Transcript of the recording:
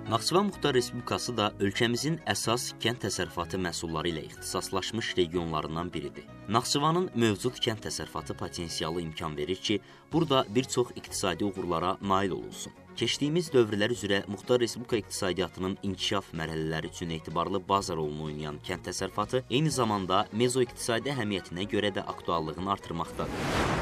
Naxçıvan Muxtar Respublikası da ölkəmizin əsas kənd təsərrüfatı məhsulları ilə ixtisaslaşmış regionlarından biridir. Naxçıvanın mövcud kənd təsərrüfatı potensialı imkan verir ki, burada bir çox iqtisadi uğurlara nail olunsun. Keçdiyimiz dövrlər üzrə Muxtar Respublika iqtisadiyyatının inkişaf mərhələləri üçün etibarlı baza rolunu oynayan kənd təsərrüfatı eyni zamanda mezoiqtisadi əhəmiyyətinə görə də aktuallığını artırmaqdadır.